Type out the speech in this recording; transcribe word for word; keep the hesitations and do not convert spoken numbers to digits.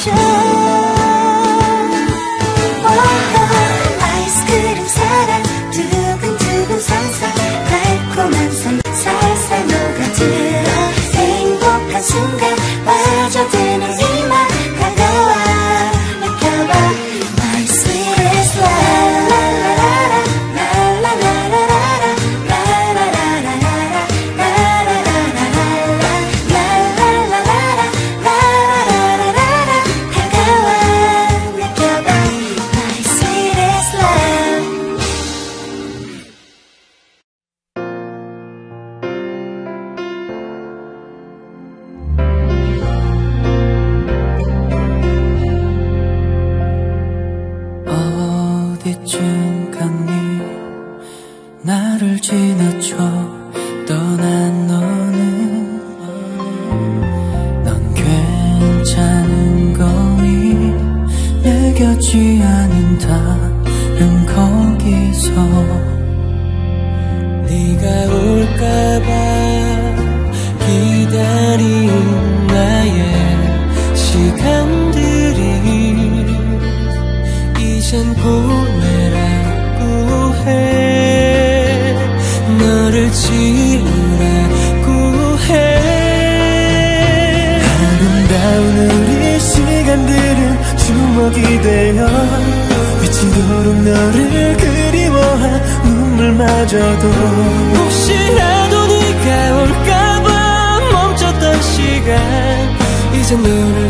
아이스크림 사랑 두근두근 상상 달콤한 삶 살살 녹아들어 행복한 순간 빠져드는 이만 다가와 느껴봐 My sweetest love 어디쯤 갔니 나를 지나쳐 떠난 너는 넌 괜찮은 거니 내 곁이 아닌 다른 거기서 네가 올까봐 기다린 나의 시간들이 이젠 보내라고 해 너를 지우라고 해 아름다운 우리 시간들은 추억이 되어 미치도록 너를 그리워한 눈물마저도 혹시라도 네가 올까봐 멈췄던 시간 이제 너를